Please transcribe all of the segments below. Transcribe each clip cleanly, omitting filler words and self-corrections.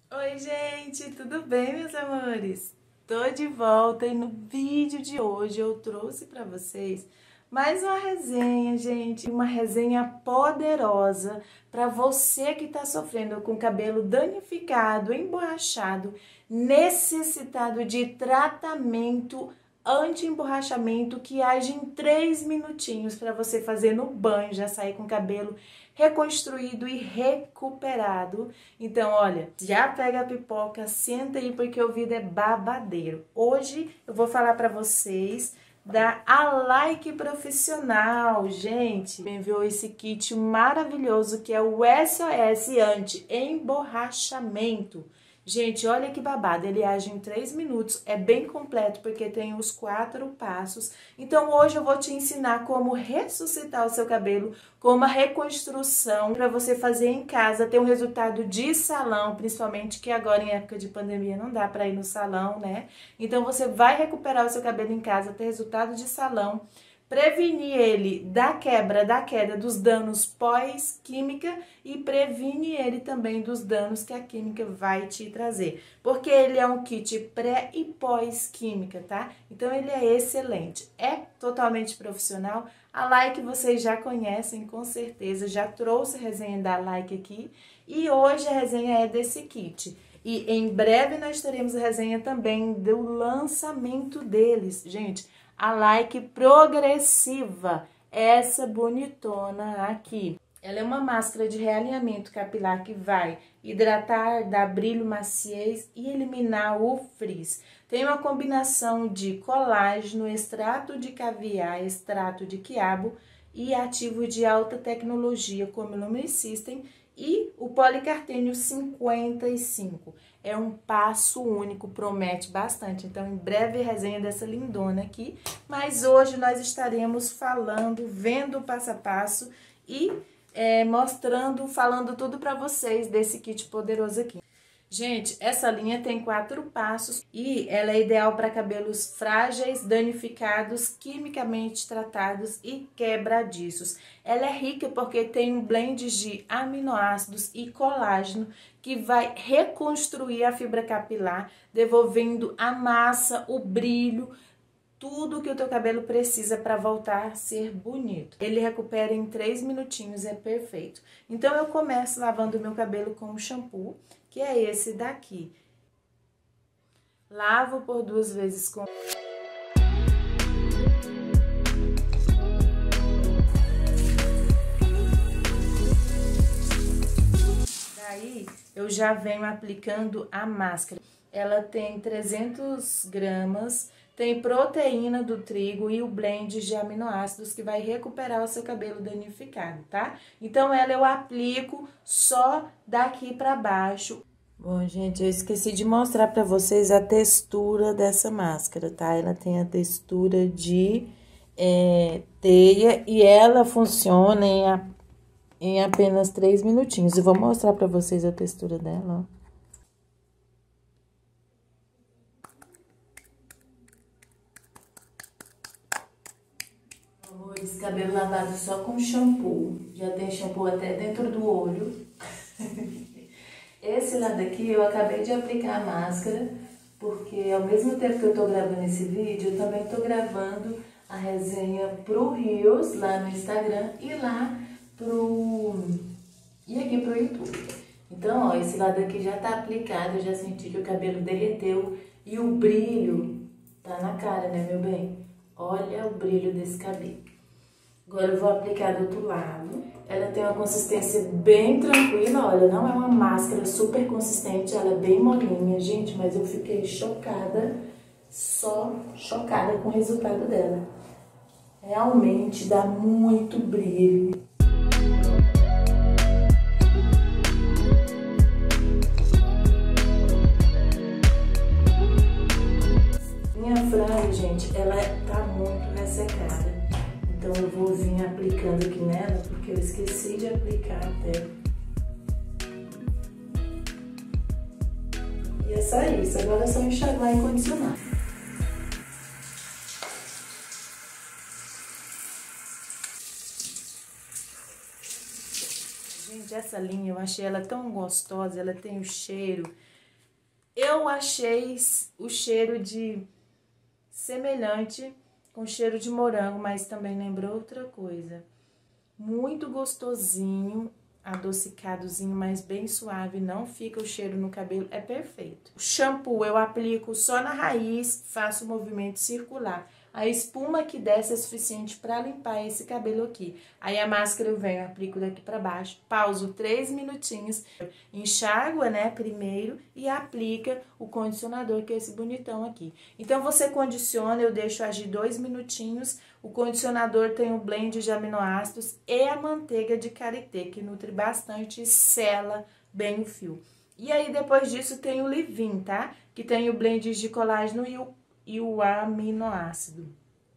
Oi, gente, tudo bem, meus amores? Tô de volta e no vídeo de hoje eu trouxe pra vocês mais uma resenha, gente, uma resenha poderosa pra você que tá sofrendo com cabelo danificado, emborrachado, necessitado de tratamento anti-emborrachamento que age em 3 minutinhos para você fazer no banho, já sair com o cabelo reconstruído e recuperado. Então, olha, já pega a pipoca, senta aí porque o vídeo é babadeiro. Hoje eu vou falar para vocês da Alike Profissional, gente. Me enviou esse kit maravilhoso que é o SOS Anti-Emborrachamento. Gente, olha que babado, ele age em 3 minutos, é bem completo porque tem os 4 passos. Então hoje eu vou te ensinar como ressuscitar o seu cabelo com uma reconstrução para você fazer em casa, ter um resultado de salão, principalmente que agora em época de pandemia não dá para ir no salão, né? Então você vai recuperar o seu cabelo em casa, ter resultado de salão, prevenir ele da queda dos danos pós-química e previne ele também dos danos que a química vai te trazer. Porque ele é um kit pré e pós-química, tá? Então ele é excelente, é totalmente profissional. A Like vocês já conhecem, com certeza, já trouxe a resenha da Like aqui e hoje a resenha é desse kit. E em breve nós teremos a resenha também do lançamento deles, gente. A Like Progressiva, essa bonitona aqui. Ela é uma máscara de realinhamento capilar que vai hidratar, dar brilho, maciez e eliminar o frizz. Tem uma combinação de colágeno, extrato de caviar, extrato de quiabo e ativo de alta tecnologia como o Lumen System e o policartênio 55. É um passo único, promete bastante. Então, em breve, resenha dessa lindona aqui. Mas hoje nós estaremos falando, vendo o passo a passo e mostrando, falando tudo para vocês desse kit poderoso aqui. Gente, essa linha tem 4 passos e ela é ideal para cabelos frágeis, danificados, quimicamente tratados e quebradiços. Ela é rica porque tem um blend de aminoácidos e colágeno que vai reconstruir a fibra capilar, devolvendo a massa, o brilho, tudo que o teu cabelo precisa para voltar a ser bonito. Ele recupera em 3 minutinhos, é perfeito. Então eu começo lavando o meu cabelo com o shampoo, que é esse daqui. Lavo por 2 vezes com... Daí eu já venho aplicando a máscara. Ela tem 300 gramas, tem proteína do trigo e o blend de aminoácidos que vai recuperar o seu cabelo danificado, tá? Então ela eu aplico só daqui pra baixo. Bom, gente, eu esqueci de mostrar pra vocês a textura dessa máscara, tá? Ela tem a textura de teia e ela funciona em apenas 3 minutinhos. Eu vou mostrar pra vocês a textura dela, ó. Esse cabelo lavado só com shampoo. Já tem shampoo até dentro do olho. Esse lado aqui eu acabei de aplicar a máscara, porque ao mesmo tempo que eu tô gravando esse vídeo, eu também tô gravando a resenha pro Reels, lá no Instagram, e lá e aqui pro YouTube. Então, ó, esse lado aqui já tá aplicado, eu já senti que o cabelo derreteu e o brilho tá na cara, né, meu bem? Olha o brilho desse cabelo. Agora eu vou aplicar do outro lado. Ela tem uma consistência bem tranquila, olha, não é uma máscara super consistente, ela é bem molinha, gente, mas eu fiquei chocada, só chocada com o resultado dela. Realmente dá muito brilho. Minha franja, gente, ela tá muito ressecada. Então eu vou vir aplicando aqui nela, porque eu esqueci de aplicar até. E é só isso, agora é só enxaguar e condicionar. Gente, essa linha eu achei ela tão gostosa, ela tem o cheiro Eu achei o cheiro de semelhante com cheiro de morango, mas também lembrou outra coisa. Muito gostosinho, adocicadozinho, mas bem suave, não fica o cheiro no cabelo, é perfeito. O shampoo eu aplico só na raiz, faço o movimento circular. A espuma que desce é suficiente para limpar esse cabelo aqui. Aí a máscara eu venho, aplico daqui para baixo, pauso 3 minutinhos, enxágua, né, primeiro e aplica o condicionador, que é esse bonitão aqui. Então você condiciona, eu deixo agir 2 minutinhos. O condicionador tem o blend de aminoácidos e a manteiga de karité, que nutre bastante e sela bem o fio. E aí depois disso tem o leave-in, tá? Que tem o blend de colágeno e o aminoácido.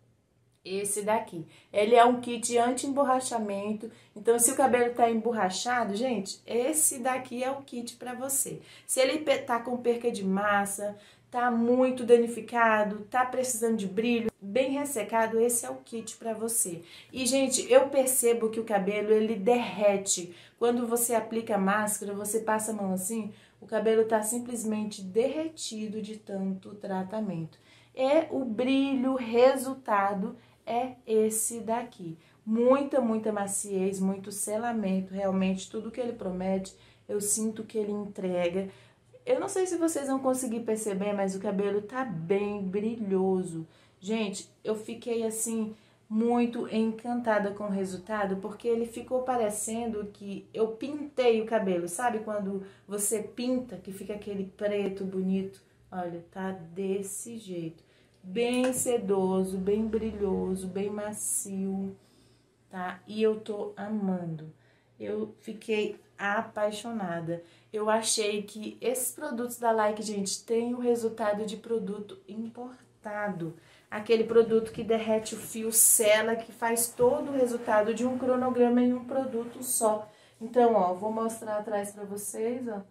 Esse daqui. Ele é um kit anti-emborrachamento. Então, se o cabelo tá emborrachado, gente, esse daqui é o kit pra você. Se ele tá com perca de massa, tá muito danificado, tá precisando de brilho, bem ressecado, esse é o kit pra você. E, gente, eu percebo que o cabelo, ele derrete. Quando você aplica a máscara, você passa a mão assim, o cabelo tá simplesmente derretido de tanto tratamento. E o brilho, resultado é esse daqui. Muita maciez, muito selamento, realmente tudo que ele promete, eu sinto que ele entrega. Eu não sei se vocês vão conseguir perceber, mas o cabelo tá bem brilhoso. Gente, eu fiquei assim muito encantada com o resultado, porque ele ficou parecendo que eu pintei o cabelo. Sabe quando você pinta, que fica aquele preto bonito? Olha, tá desse jeito. Bem sedoso, bem brilhoso, bem macio, tá? E eu tô amando. Eu fiquei apaixonada. Eu achei que esses produtos da Like, gente, tem o resultado de produto importado. Aquele produto que derrete o fio, sela, que faz todo o resultado de um cronograma em um produto só. Então, ó, vou mostrar atrás pra vocês, ó.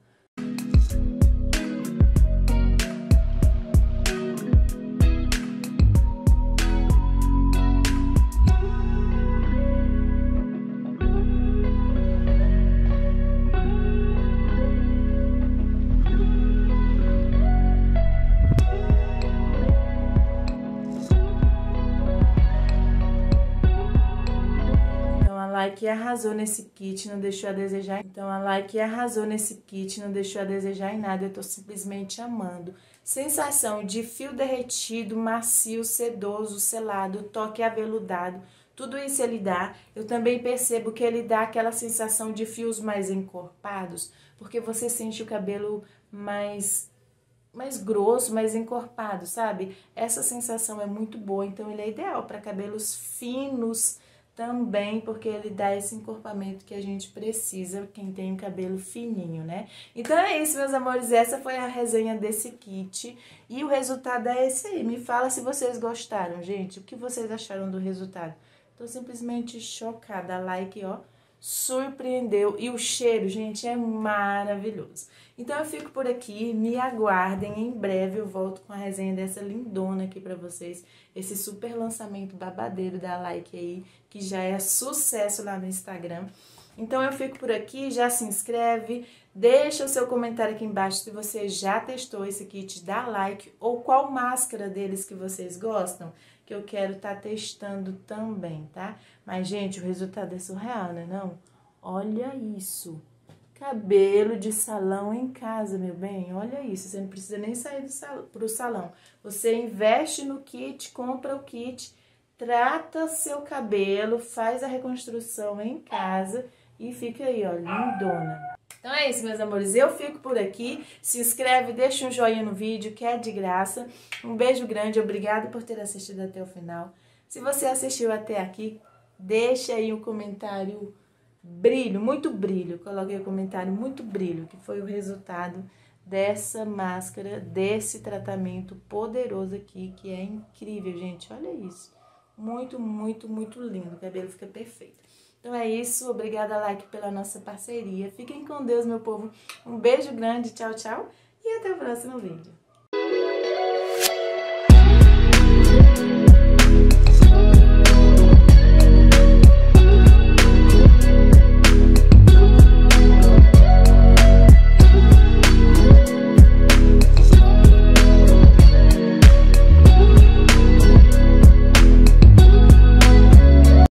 Like arrasou nesse kit, não deixou a desejar. Então, a Like arrasou nesse kit, não deixou a desejar em nada. Eu tô simplesmente amando. Sensação de fio derretido, macio, sedoso, selado, toque aveludado. Tudo isso ele dá. Eu também percebo que ele dá aquela sensação de fios mais encorpados, porque você sente o cabelo mais grosso, mais encorpado, sabe? Essa sensação é muito boa, então ele é ideal para cabelos finos também, porque ele dá esse encorpamento que a gente precisa, quem tem o cabelo fininho, né? Então é isso, meus amores, essa foi a resenha desse kit e o resultado é esse aí. Me fala se vocês gostaram, gente, o que vocês acharam do resultado. Tô simplesmente chocada, a Like, ó, surpreendeu. E o cheiro, gente, é maravilhoso. Então eu fico por aqui, me aguardem, em breve eu volto com a resenha dessa lindona aqui pra vocês. Esse super lançamento babadeiro da Like aí, que já é sucesso lá no Instagram. Então eu fico por aqui, já se inscreve, deixa o seu comentário aqui embaixo se você já testou esse kit da Like ou qual máscara deles que vocês gostam, que eu quero estar testando também, tá? Mas, gente, o resultado é surreal, né, não? Olha isso! Cabelo de salão em casa, meu bem, olha isso, você não precisa nem sair pro salão. Você investe no kit, compra o kit, trata seu cabelo, faz a reconstrução em casa e fica aí, ó, lindona. Então é isso, meus amores, eu fico por aqui, se inscreve, deixa um joinha no vídeo, que é de graça. Um beijo grande, obrigada por ter assistido até o final. Se você assistiu até aqui, deixa aí um comentário brilho, muito brilho, coloquei o comentário muito brilho, que foi o resultado dessa máscara, desse tratamento poderoso aqui, que é incrível, gente, olha isso. Muito lindo, o cabelo fica perfeito. Então é isso, obrigada Like pela nossa parceria. Fiquem com Deus, meu povo. Um beijo grande, tchau, tchau. E até o próximo vídeo.